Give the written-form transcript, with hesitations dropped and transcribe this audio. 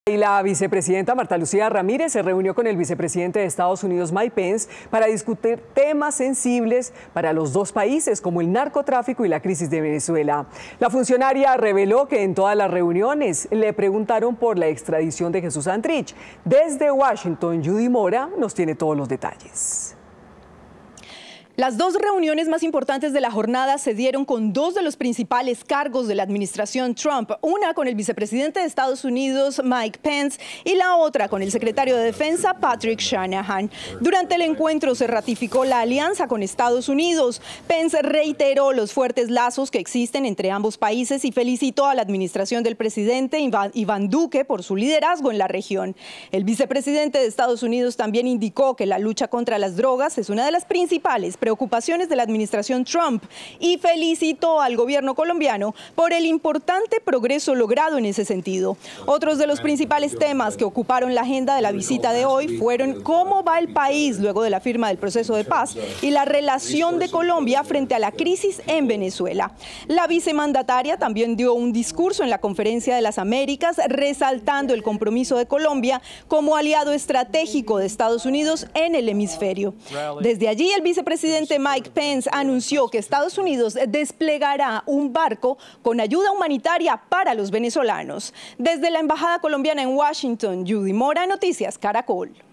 Y la vicepresidenta Marta Lucía Ramírez se reunió con el vicepresidente de Estados Unidos, Mike Pence, para discutir temas sensibles para los dos países, como el narcotráfico y la crisis de Venezuela. La funcionaria reveló que en todas las reuniones le preguntaron por la extradición de Jesús Santrich. Desde Washington, Judy Mora nos tiene todos los detalles. Las dos reuniones más importantes de la jornada se dieron con dos de los principales cargos de la administración Trump, una con el vicepresidente de Estados Unidos, Mike Pence, y la otra con el secretario de Defensa, Patrick Shanahan. Durante el encuentro se ratificó la alianza con Estados Unidos. Pence reiteró los fuertes lazos que existen entre ambos países y felicitó a la administración del presidente Iván Duque por su liderazgo en la región. El vicepresidente de Estados Unidos también indicó que la lucha contra las drogas es una de las principales preocupaciones de la administración Trump y felicitó al gobierno colombiano por el importante progreso logrado en ese sentido. Otros de los principales temas que ocuparon la agenda de la visita de hoy fueron cómo va el país luego de la firma del proceso de paz y la relación de Colombia frente a la crisis en Venezuela. La vicemandataria también dio un discurso en la Conferencia de las Américas resaltando el compromiso de Colombia como aliado estratégico de Estados Unidos en el hemisferio. Desde allí el vicepresidente Mike Pence anunció que Estados Unidos desplegará un barco con ayuda humanitaria para los venezolanos. Desde la Embajada colombiana en Washington, Judy Mora, Noticias Caracol.